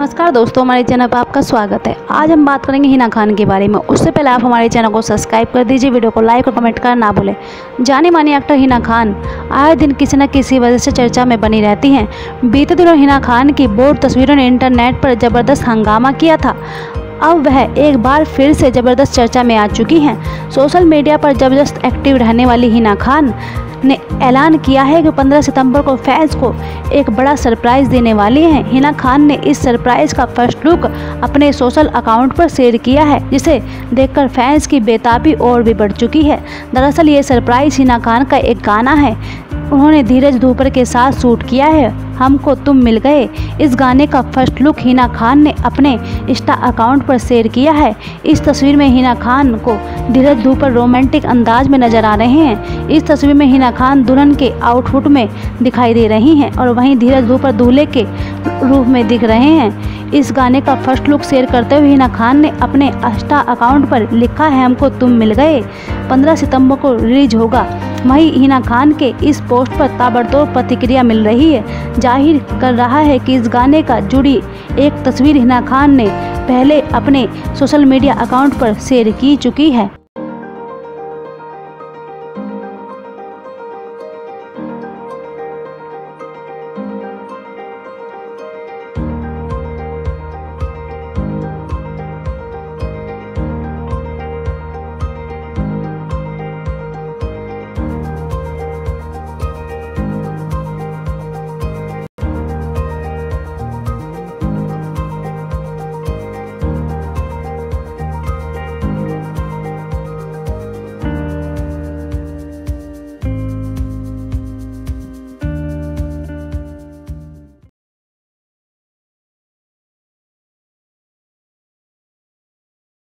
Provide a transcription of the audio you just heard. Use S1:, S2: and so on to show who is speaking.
S1: नमस्कार दोस्तों, हमारे चैनल पर आपका स्वागत है। आज हम बात करेंगे हिना खान के बारे में। उससे पहले आप हमारे चैनल को सब्सक्राइब कर दीजिए, वीडियो को लाइक और कमेंट करना ना भूलें। जानी मानी एक्टर हिना खान आए दिन किसी न किसी वजह से चर्चा में बनी रहती हैं। बीते दिनों हिना खान की बोल्ड तस्वीरों ने इंटरनेट पर ज़बरदस्त हंगामा किया था। अब वह एक बार फिर से ज़बरदस्त चर्चा में आ चुकी हैं। सोशल मीडिया पर ज़बरदस्त एक्टिव रहने वाली हिना खान ने ऐलान किया है कि 15 सितंबर को फैंस को एक बड़ा सरप्राइज़ देने वाली हैं। हिना खान ने इस सरप्राइज़ का फर्स्ट लुक अपने सोशल अकाउंट पर शेयर किया है, जिसे देखकर फैंस की बेताबी और भी बढ़ चुकी है। दरअसल ये सरप्राइज़ हिना खान का एक गाना है, उन्होंने धीरज धूपर के साथ शूट किया है, हमको तुम मिल गए। इस गाने का फर्स्ट लुक हिना खान ने अपने इंस्टा अकाउंट पर शेयर किया है। इस तस्वीर में हिना खान को धीरज धूपर रोमांटिक अंदाज में नजर आ रहे हैं। इस तस्वीर में हिना खान दुल्हन के आउटफिट में दिखाई दे रही हैं और वहीं धीरज धूपर दूल्हे के रूप में दिख रहे हैं। इस गाने का फर्स्ट लुक शेयर करते हुए हिना खान ने अपने इंस्टा अकाउंट पर लिखा है, हमको तुम मिल गए, 15 सितंबर को रिलीज होगा। वहीं हिना खान के इस पोस्ट पर ताबड़तोड़ प्रतिक्रिया मिल रही है। जाहिर कर रहा है कि इस गाने का जुड़ी एक तस्वीर हिना खान ने पहले अपने सोशल मीडिया अकाउंट पर शेयर की चुकी है।